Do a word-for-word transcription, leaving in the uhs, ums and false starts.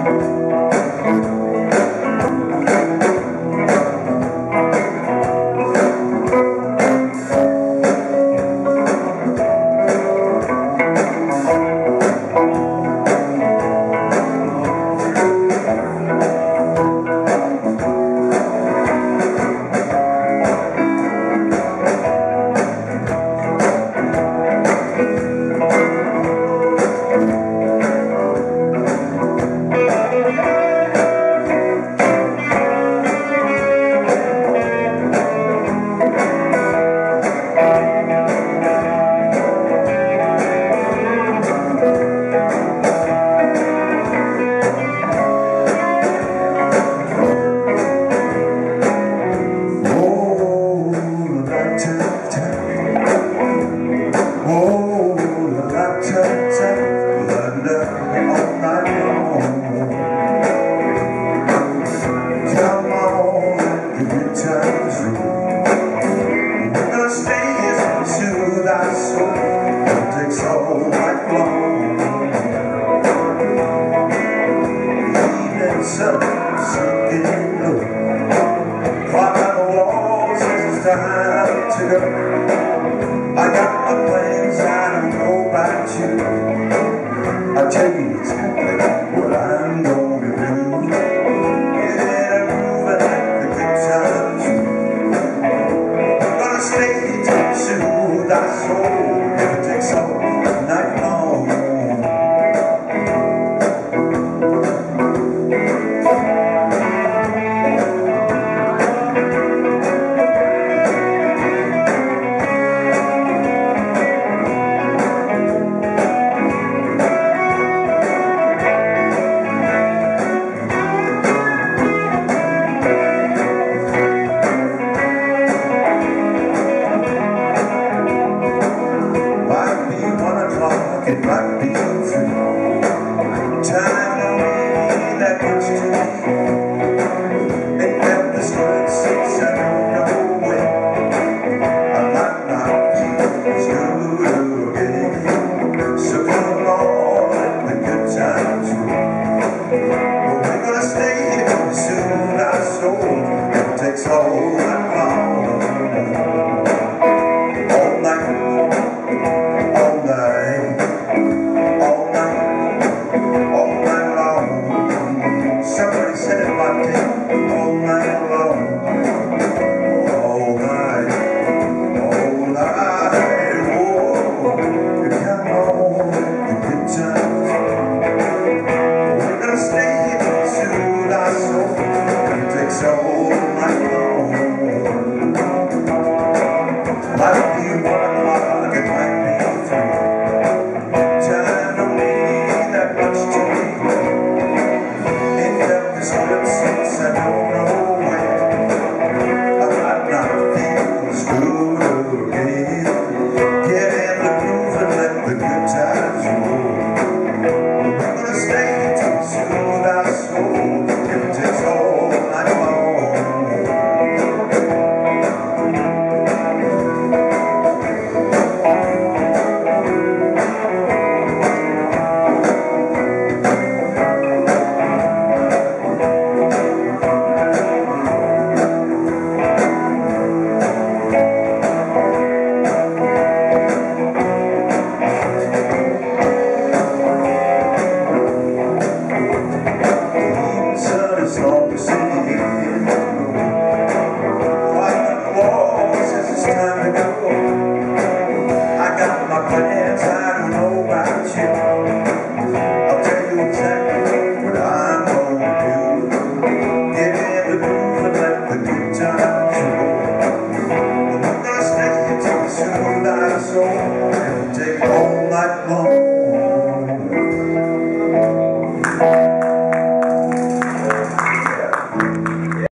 I got my plans, I don't know about you. I'll tell you exactly what I'm gonna do. Get it moving like the good times. I'm gonna stay to soothe our soul. If it takes all night long. It might be true. Time don't mean that much to me. It never stood since I don't know when. I might not be as good again. So come on, let the good times roll. But we're gonna stay here soon, our soul. It takes all night long. All night, all night. Somebody said it like that, all night long, all night, all night, oh, you come on, the good times. We're gonna stay here, soothe our soul, it takes all night long. Might be one o'clock, it might be three. Time don't mean that much to me. Since I don't know when, I might not feel as good again. Get in the groove and let the good times roll. We're gonna stay to soothe our soul. If it takes all night long. So it'll take all night long.